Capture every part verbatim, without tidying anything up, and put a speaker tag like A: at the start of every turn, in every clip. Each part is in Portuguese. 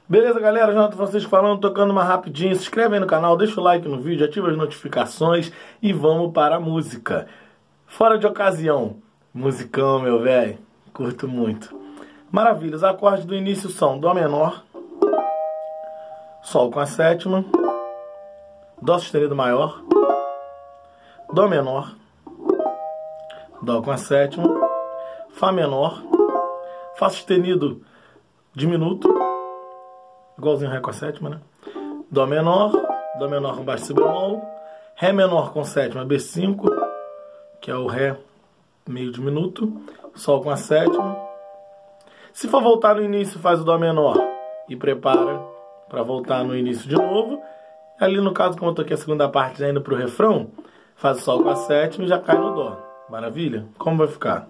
A: Beleza, galera? Jonathan Francisco falando, tocando uma rapidinho. Se inscreve aí no canal, deixa o like no vídeo, ativa as notificações e vamos para a música. Fora de ocasião. Musicão, meu velho. Curto muito. Maravilha. Os acordes do início são Dó menor, Sol com a sétima, Dó sustenido maior, Dó menor, Dó com a sétima, Fá menor, Fá sustenido diminuto, igualzinho Ré com a sétima, né? Dó menor, Dó menor com baixo si bemol, Ré menor com sétima, B cinco, que é o Ré meio diminuto, Sol com a sétima. Se for voltar no início, faz o Dó menor e prepara para voltar no início de novo. Ali no caso, como eu tô aqui a segunda parte, já indo pro refrão, faz o Sol com a sétima e já cai no Dó. Maravilha? Como vai ficar?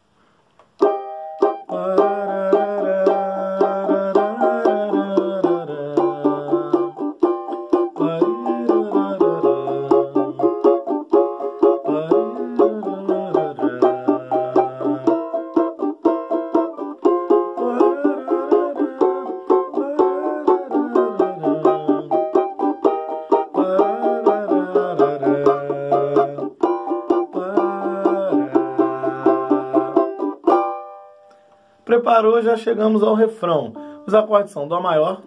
A: Preparou, já chegamos ao refrão. Os acordes são Dó maior,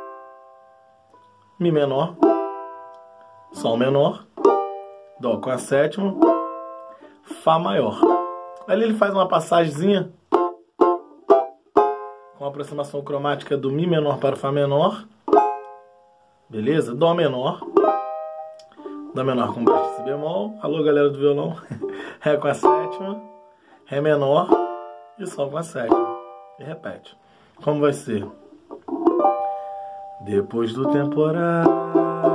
A: Mi menor, Sol menor, Dó com a sétima, Fá maior. Ali ele faz uma passagemzinha com a aproximação cromática do Mi menor para o Fá menor. Beleza? Dó menor, Dó menor com baixo si bemol. Alô, galera do violão. Ré com a sétima, Ré menor e Sol com a sétima. E repete. Como vai ser? Depois do temporal,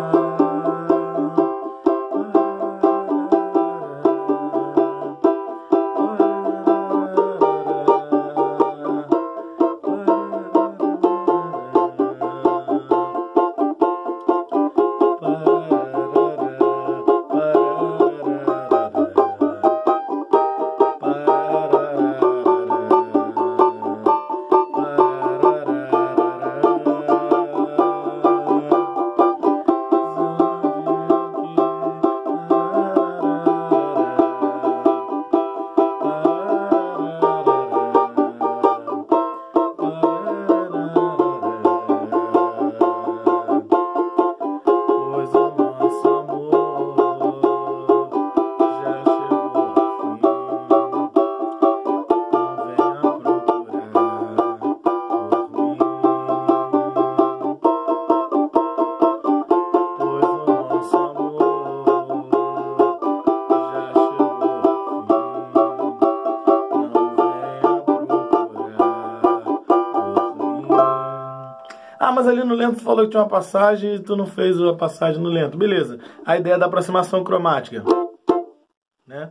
A: ah, mas ali no lento tu falou que tinha uma passagem e tu não fez a passagem no lento. Beleza. A ideia da aproximação cromática, né?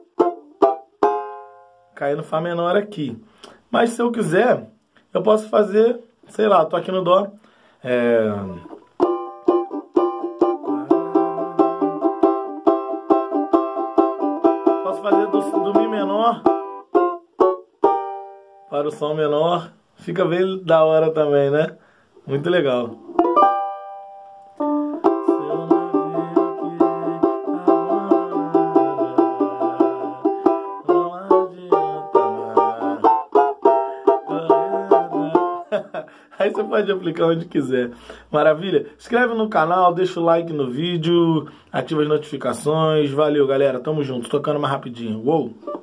A: Cair no Fá menor aqui. Mas se eu quiser, eu posso fazer, sei lá, tô aqui no Dó. É... Posso fazer do, do Mi menor para o Sol menor. Fica bem da hora também, né? Muito legal. Aí você pode aplicar onde quiser. Maravilha? Se inscreve no canal, deixa o like no vídeo, ativa as notificações. Valeu, galera. Tamo junto. Tocando mais rapidinho. Uou!